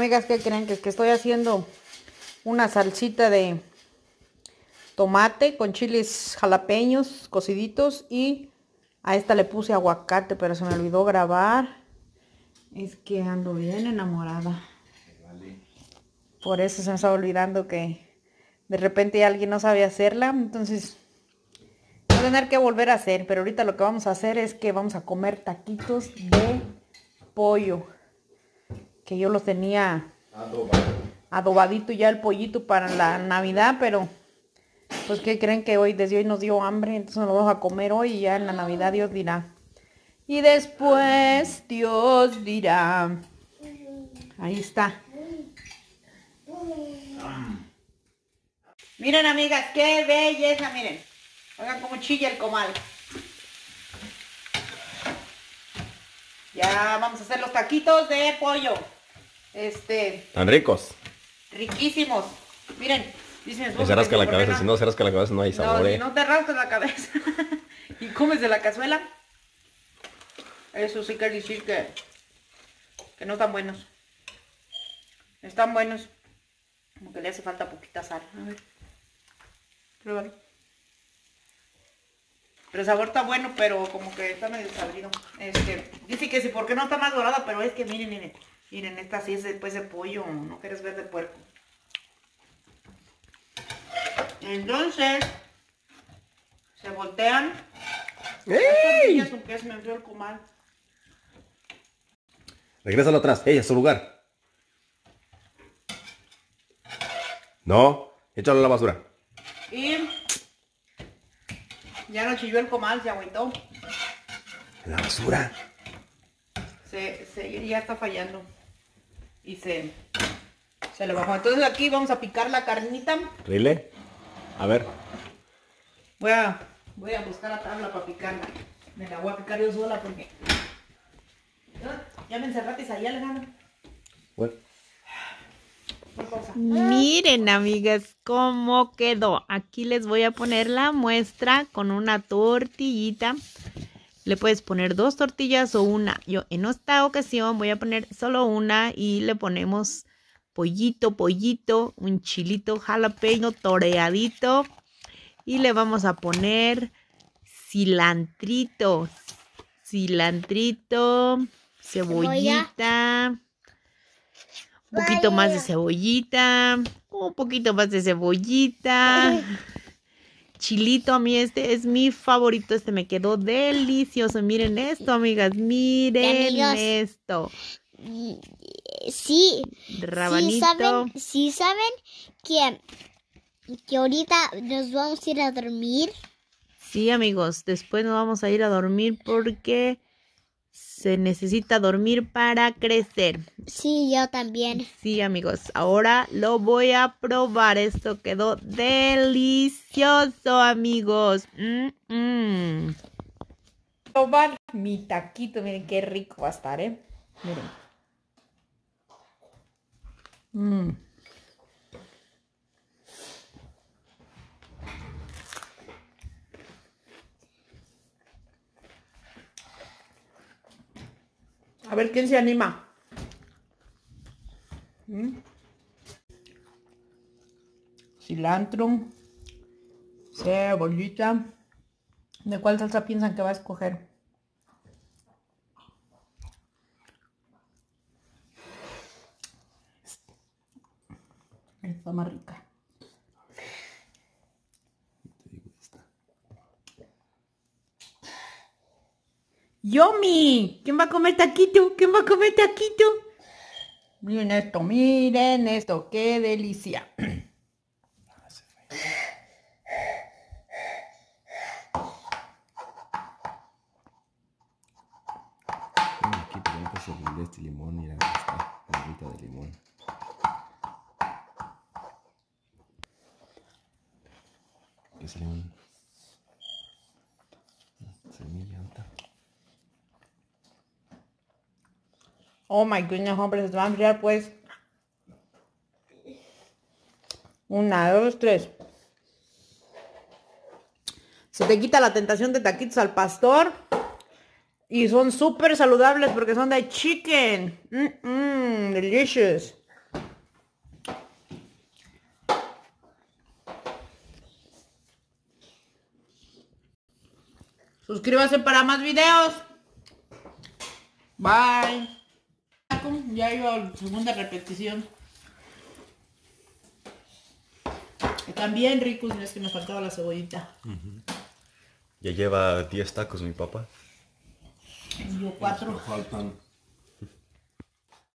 amigas, ¿qué creen? Que es que estoy haciendo una salsita de tomate con chiles jalapeños cociditos y a esta le puse aguacate, pero se me olvidó grabar. Es que ando bien enamorada. Por eso se me estaba olvidando que de repente alguien no sabe hacerla, entonces voy a tener que volver a hacer. Pero ahorita lo que vamos a hacer es que vamos a comer taquitos de pollo, que yo los tenía adobadito ya el pollito para la Navidad, pero pues ¿qué creen? Que desde hoy nos dio hambre, entonces nos lo vamos a comer hoy y ya en la Navidad Dios dirá. Y después Dios dirá. Ahí está. Miren, amigas, qué belleza, miren. Oigan cómo chilla el comal. Ya vamos a hacer los taquitos de pollo. Tan ricos. Riquísimos. Miren, dice mi esposo Y se rasca que la cabeza, si no se rasca la cabeza no hay sabor. No, si no te rascas la cabeza y comes de la cazuela, eso sí quiere decir que no están buenos. Están buenos. Como que le hace falta poquita sal. A ver. Pruébalo. Pero el sabor está bueno, pero como que está medio sabrido. Dice que sí, porque no está más dorada, pero es que miren, miren, esta sí es después de pollo, no quieres ver de puerco. Entonces, se voltean. ¡Ey! Las tortillas, me enfrió el comal. Regrésalo atrás, a su lugar. No, échalo a la basura. Y ya no chilló el comal, se agüitó. La basura. Ya está fallando. Y se le bajó. Entonces aquí vamos a picar la carnita. ¿Rile? A ver. Voy a buscar la tabla para picarla. Me la voy a picar yo sola porque ya me encerraste allá, Alejandro. Bueno. Miren, amigas, cómo quedó. Aquí les voy a poner la muestra con una tortillita. Le puedes poner 2 tortillas o una. Yo en esta ocasión voy a poner solo una y le ponemos pollito, un chilito jalapeño toreadito. Y le vamos a poner cilantrito, cebollita. Un poquito más de cebollita, un poquito más de cebollita, chilito. A mí este es mi favorito, me quedó delicioso. Miren esto, amigas, miren esto. Sí, rabanito. Sí saben que ahorita nos vamos a ir a dormir. Sí, amigos, después nos vamos a ir a dormir porque se necesita dormir para crecer. Sí, yo también. Sí, amigos. Ahora lo voy a probar. Esto quedó delicioso, amigos. Probar mi taquito. Miren qué rico va a estar, ¿eh? Miren. A ver quién se anima. Cilantro, cebollita. ¿De cuál salsa piensan que va a escoger? Está más rica. ¡Yummy! ¿Quién va a comer taquito? ¿Quién va a comer taquito? Miren esto, qué delicia. Aquí tenemos este limón, mira, esta barrita de limón. ¿Qué es limón? Semilla. Oh my goodness, hombre, se te va a enfriar pues. 1, 2, 3. Se te quita la tentación de taquitos al pastor. Y son súper saludables porque son de chicken. Delicious. Suscríbase para más videos. Bye. Ya iba a la segunda repetición. Están bien ricos, es que me faltaba la cebollita. Ya lleva 10 tacos mi papá. Yo 4. Faltan